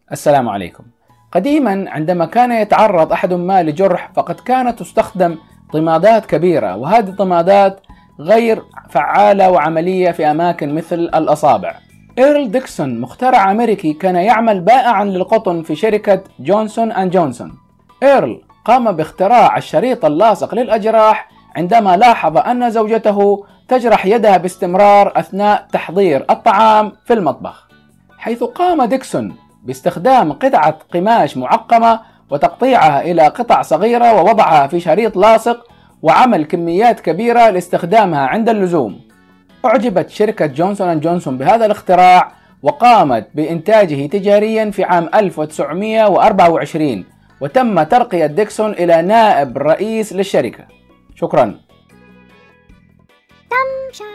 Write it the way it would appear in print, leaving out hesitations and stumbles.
السلام عليكم. قديما عندما كان يتعرض أحد ما لجرح فقد كانت تستخدم طماطات كبيرة، وهذه الطماطات غير فعالة وعملية في أماكن مثل الأصابع. إيرل ديكسون مخترع أمريكي كان يعمل بائعا للقطن في شركة جونسون أند جونسون. إيرل قام باختراع الشريط اللاصق للأجراح عندما لاحظ أن زوجته تجرح يدها باستمرار أثناء تحضير الطعام في المطبخ، حيث قام ديكسون باستخدام قطعة قماش معقمة وتقطيعها إلى قطع صغيرة ووضعها في شريط لاصق وعمل كميات كبيرة لاستخدامها عند اللزوم. أعجبت شركة جونسون أند جونسون بهذا الاختراع وقامت بإنتاجه تجاريا في عام 1924، وتم ترقية ديكسون إلى نائب رئيس للشركة. شكرا.